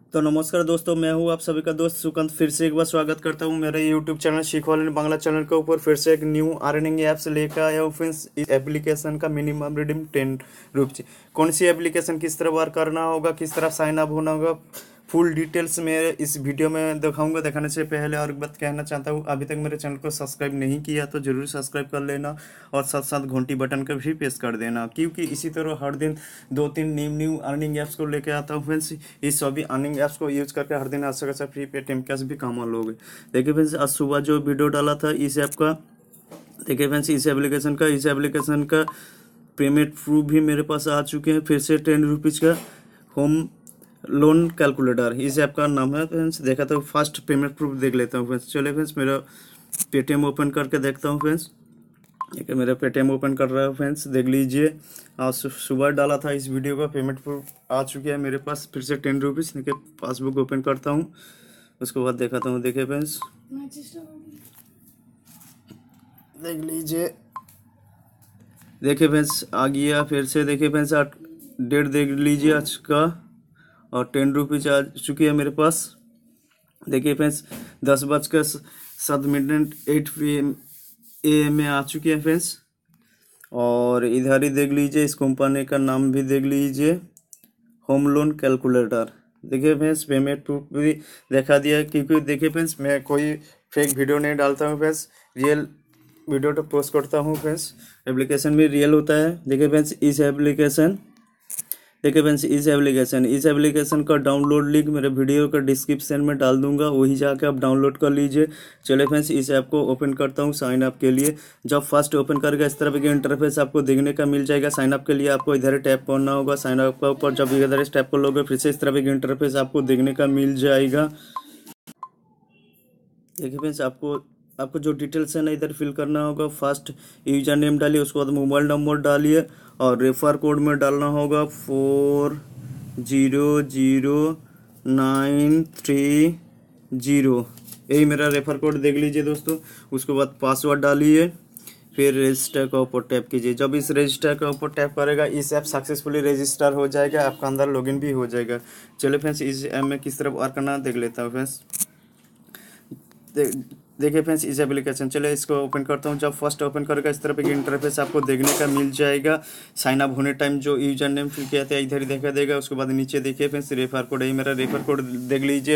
तो नमस्कार दोस्तों, मैं हूं आप सभी का दोस्त सुकांत। फिर से एक बार स्वागत करता हूं मेरे YouTube channel Seekho online Bangla channel के ऊपर। फिर से एक न्यू अर्निंग ऐप्स लेकर आया हूं फ्रेंड्स। इस एप्लीकेशन का मिनिमम रिडीम 10 रुपये। कौन सी एप्लीकेशन, किस तरह वर्क करना होगा, किस तरह साइन अप होना होगा, फुल डिटेल्स में इस वीडियो में दिखाऊंगा। दिखाने से पहले और एक बात कहना चाहता हूँ, अभी तक मेरे चैनल को सब्सक्राइब नहीं किया तो जरूर सब्सक्राइब कर लेना और साथ साथ घंटी बटन का भी प्रेस कर देना, क्योंकि इसी तरह हर दिन 2-3 न्यू अर्निंग ऐप्स को लेकर आता हूँ फ्रेंड्स। इस सभी अर्निंग ऐप्स को यूज करके हर दिन अच्छा खासा फ्री पेटीएम कैश भी कमा लोगे। देखिए फ्रेंड्स, आज सुबह जो वीडियो डाला था इस ऐप का, देखिए फ्रेंड्स इस एप्लीकेशन का पेमेंट प्रूफ भी मेरे पास आ चुके हैं। फिर से 10 रुपीज़ का होम लोन कैलकुलेटर इस ऐप का नाम है फ्रेंड्स। देखा तो फर्स्ट पेमेंट प्रूफ देख लेता हूँ फ्रेंड्स। चलिए फ्रेंड्स, मेरा पेटीएम ओपन करके देखता हूँ फ्रेंड्स। ठीक है, मेरा पेटीएम ओपन कर रहा है फ्रेंड्स, देख लीजिए। आज सुबह डाला था इस वीडियो का, पेमेंट प्रूफ आ चुका है मेरे पास। फिर से 10 रुपीज़। देखिए पासबुक ओपन करता हूँ, उसके बाद दिखाता हूँ। देखिए फ्रेंड्स, देख लीजिए। देखिए फ्रेंड्स आ गया। फिर से देखिए फ्रेंड्स, डेट देख लीजिए आज का, और 10 रुपीज़ आ चुकी है मेरे पास। देखिए फ्रेंड्स 10:07 AM में आ चुकी है फ्रेंड्स। और इधर ही देख लीजिए, इस कंपनी का नाम भी देख लीजिए, होम लोन कैलकुलेटर। देखिए फ्रेंड्स पेमेंट प्रूफ भी दिखा दिया है, क्योंकि देखिए फ्रेंड्स मैं कोई फेक वीडियो नहीं डालता हूँ फ्रेंड्स, रियल वीडियो तो पोस्ट करता हूँ फ्रेंड्स। एप्लीकेशन भी रियल होता है। देखिए फ्रेंड्स इस एप्लीकेशन का डाउनलोड लिंक मेरे वीडियो का डिस्क्रिप्शन में डाल दूंगा, वही जाके आप डाउनलोड कर लीजिए। चलिए फ्रेंड्स, इस ऐप को ओपन करता हूँ साइन अप के लिए। जब फर्स्ट ओपन करेगा इस तरह का इंटरफेस आपको देखने का मिल जाएगा। साइन अप के लिए आपको इधर टैप करना होगा, साइन अप का ऊपर। जब इधर टैप कर लोगे फिर से इस तरह का इंटरफेस आपको देखने का मिल जाएगा। देखिए फ्रेंड्स, आपको जो डिटेल्स है ना इधर फिल करना होगा। फर्स्ट यूजर नेम डालिए, उसके बाद मोबाइल नंबर डालिए, और रेफर कोड में डालना होगा 400930। यही मेरा रेफर कोड देख लीजिए दोस्तों। उसके बाद पासवर्ड डालिए, फिर रजिस्टर का ऊपर टैप कीजिए। जब इस रजिस्टर का ऊपर टैप करेगा इस ऐप सक्सेसफुली रजिस्टर हो जाएगा, आपका अंदर लॉगिन भी हो जाएगा। चलिए फ्रेंड्स, इस ऐप में किस तरह वर्क करना देख लेता हूँ फ्रेंड्स। देखिए फ्रेंड्स इस एप्लीकेशन, चलिए इसको ओपन करता हूँ। जब फर्स्ट ओपन करेगा इस तरह की इंटरफेस आपको देखने का मिल जाएगा। साइन अप होने टाइम जो यूजर नेम फिल किया था इधर ही देखा देगा। उसके बाद नीचे देखिए फ्रेंड्स रेफर कोड, यही मेरा रेफर कोड देख लीजिए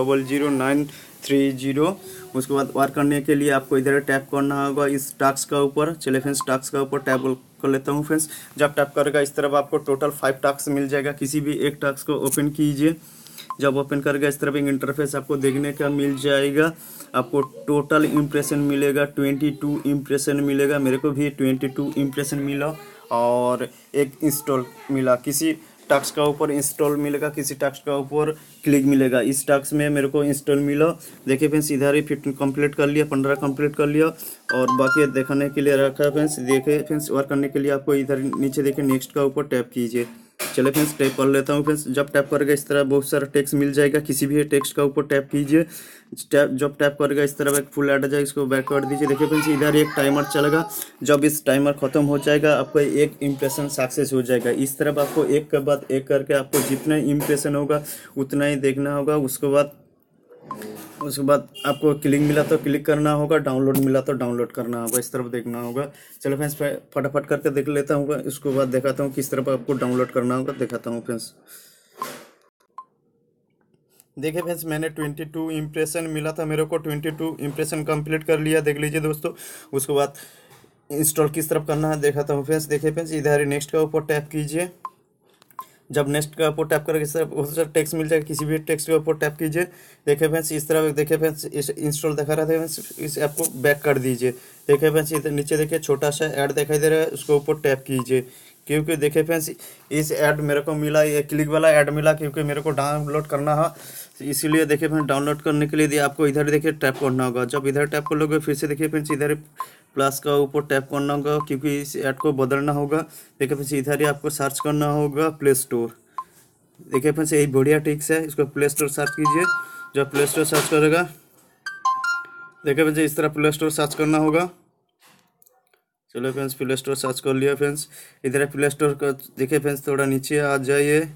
400930। उसके बाद वर्क करने के लिए आपको इधर टैप करना होगा इस टास्क का ऊपर। चलिए फ्रेंड्स टास्क का ऊपर टैप कर लेता हूँ फ्रेंड्स। जब टैप करेगा इस तरफ आपको टोटल 5 टास्क मिल जाएगा। किसी भी एक टास्क को ओपन कीजिए। जब ओपन करेगा इस तरफ एक इंटरफेस आपको देखने का मिल जाएगा। आपको टोटल इम्प्रेशन मिलेगा 22 इम्प्रेशन मिलेगा। मेरे को भी 22 इम्प्रेशन मिला, और एक इंस्टॉल मिला। किसी टास्क का ऊपर इंस्टॉल मिलेगा, किसी टास्क का ऊपर क्लिक मिलेगा। इस टास्क में मेरे को इंस्टॉल मिला। देखिए फ्रेंड्स इधर ही 15 कंप्लीट कर लिया, 15 कंप्लीट कर लिया, और बाकी दिखाने के लिए रखा है फ्रेंड्स। देखिए फ्रेंड्स वर्क करने के लिए आपको इधर नीचे देखिए नेक्स्ट का ऊपर टैप कीजिए। चलिए फ्रेंड्स टैप कर लेता हूँ फ्रेंड्स। जब टैप करेगा इस तरह बहुत सारा टेक्स्ट मिल जाएगा, किसी भी टेक्स्ट का ऊपर टैप कीजिए। जब टैप करेगा इस तरह एक फुल ऐड आ जाएगा, इसको बैक कर दीजिए। देखिए फ्रेंड्स इधर एक टाइमर चलेगा। जब इस टाइमर खत्म हो जाएगा आपको एक इम्प्रेशन सक्सेस हो जाएगा। इस तरफ आपको एक के बाद एक करके आपको जितना इम्प्रेशन होगा उतना ही देखना होगा। उसके बाद आपको क्लिक मिला तो क्लिक करना होगा, डाउनलोड मिला तो डाउनलोड करना होगा। इस तरफ देखना होगा। चलो फ्रेंड्स फटाफट करके देख लेता हूँ। उसके बाद दिखाता हूँ किस तरफ आपको डाउनलोड करना होगा, दिखाता हूँ फ्रेंड्स। देखिए फ्रेंड्स मैंने 22 इम्प्रेशन मिला था, मेरे को 22 इम्प्रेशन कंप्लीट कर लिया। देख लीजिए दोस्तों। उसके बाद इंस्टॉल किस तरफ करना है दिखाता हूँ फ्रेंड्स। देखिए फ्रेंड्स इधर नेक्स्ट का ऊपर टैप कीजिए। जब नेक्स्ट का ऊपर टैप करेंगे इस तरह बहुत सारा टेक्स्ट मिल जाएगा, किसी भी टेक्स्ट के ऊपर टैप कीजिए। देखिए फ्रेंड्स इस तरह देखिए फ्रेंड्स इंस्टॉल दिखा रहा था फ्रेंड्स, इस ऐप को बैक कर दीजिए। देखिए फ्रेंड्स इधर नीचे देखिए छोटा सा ऐड दिखाई दे रहा है, उसके ऊपर टैप कीजिए। क्योंकि देखिए फ्रेंड्स इस ऐड मेरे को मिला, ये क्लिक वाला ऐड मिला, क्योंकि मेरे को डाउनलोड करना है। इसीलिए देखिए फ्रेंड्स डाउनलोड करने के लिए आपको इधर देखिए टैप करना होगा। जब इधर टैप कर लोगे फिर से देखिए फ्रेंड्स इधर प्लस का ऊपर टैप करना होगा, क्योंकि इस ऐड को बदलना होगा। देखिए फ्रेंड्स इधर ही आपको सर्च करना होगा प्ले स्टोर। देखिए फ्रेंड्स यही बढ़िया टिक्स है, इसको प्ले स्टोर सर्च कीजिए। जब प्ले स्टोर सर्च करेगा देखिए फ्रेंड्स इस तरह प्ले स्टोर सर्च करना होगा। चलो फ्रेंड्स प्ले स्टोर सर्च कर लिया फ्रेंड्स। इधर प्ले स्टोर का देखिए फ्रेंड्स थोड़ा नीचे आ जाइए।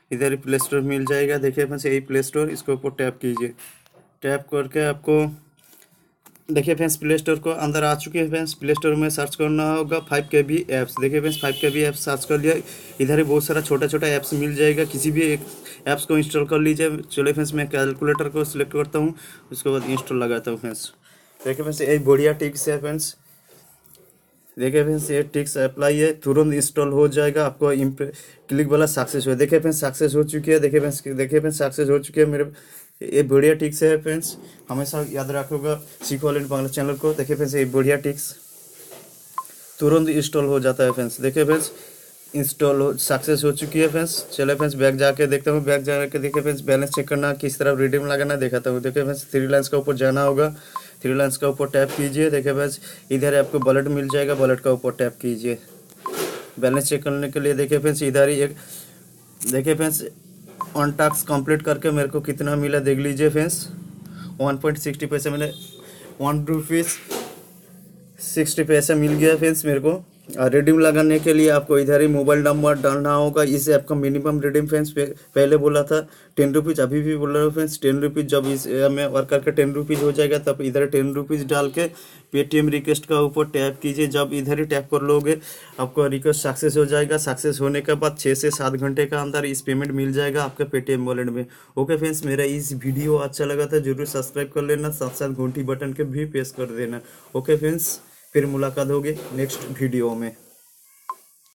इधर ही प्ले स्टोर मिल जाएगा। देखिए फ्रेंड्स यही प्ले स्टोर, इसके ऊपर टैप कीजिए। टैप करके आपको देखिए फ्रेंड्स प्ले स्टोर को अंदर आ चुके हैं। फ्रेंड्स प्ले स्टोर में सर्च करना होगा 5KB ऐप्स। देखिए फ्रेंड्स 5KB ऐप्स सर्च कर लिया। इधर ही बहुत सारा छोटा छोटा ऐप्स मिल जाएगा, किसी भी एक ऐप्स को इंस्टॉल कर लीजिए। चलिए फ्रेंड्स मैं कैलकुलेटर को सिलेक्ट करता हूँ, उसके बाद इंस्टॉल लगाता हूँ। फ्रेंड्स देखिए फ्रेंड्स यही बढ़िया टिक्स है। फ्रेंड्स देखिए फ्रेंड्स ये टिक्स अप्लाई है, तुरंत इंस्टॉल हो जाएगा। आपको क्लिक वाला सक्सेस हुआ। देखिए फ्रेंड्स सक्सेस हो चुकी है। देखिए फ्रेंड्स सक्सेस हो चुकी है मेरे। ये बढ़िया टिक्स है फ्रेंड्स, हमेशा याद रखोगा सीख ऑल इन बांग्ला चैनल को। देखिए फ्रेंड्स ये बढ़िया टिक्स तुरंत इंस्टॉल हो जाता है। फ्रेंड्स देखिए फ्रेंड्स इंस्टॉल हो सक्सेस हो चुकी है। फ्रेंड्स चले फ्रेंड्स बैक जाके देखता हूँ। बैक जाके देखिए फ्रेंड्स बैलेंस चेक करना, किस तरह रिडीम लगाना दिखाता हूँ। देखिए फ्रेंड्स 3 लाइन्स का ऊपर जाना होगा, 3 लाइन्स का ऊपर टैप कीजिए। देखिए फ्रेंड्स इधर आपको वॉलेट मिल जाएगा, वॉलेट का ऊपर टैप कीजिए बैलेंस चेक करने के लिए। देखिए फ्रेंड्स इधर ही एक देखिए फ्रेंड्स ऑन टास्क कंप्लीट करके मेरे को कितना मिला देख लीजिए। फ्रेंड्स 1.60 पैसे मैंने 1 रुपीज़ 60 पैसा मिल गया फ्रेंड्स मेरे को। और रिडीम लगाने के लिए आपको इधर ही मोबाइल नंबर डालना होगा। इसे आपका मिनिमम रिडीम फ्रेंड्स पहले बोला था 10 रुपीज़, अभी भी बोल रहा हूँ फ्रेंड्स 10 रुपीज़। जब इस में वर्क करके 10 रुपीज़ हो जाएगा तब इधर 10 रुपीज़ डाल के पेटीएम रिक्वेस्ट का ऊपर टैप कीजिए। जब इधर ही टैप कर लोगे आपका रिक्वेस्ट सक्सेस हो जाएगा। सक्सेस होने के बाद 6 से 7 घंटे का अंदर इस पेमेंट मिल जाएगा आपके पेटीएम वॉलेट में। ओके फ्रेंड्स मेरा इस वीडियो अच्छा लगा था जरूर सब्सक्राइब कर लेना, साथ साथ घंटी बटन के भी प्रेस कर देना। ओके फ्रेंड्स फिर मुलाकात होगी नेक्स्ट वीडियो में।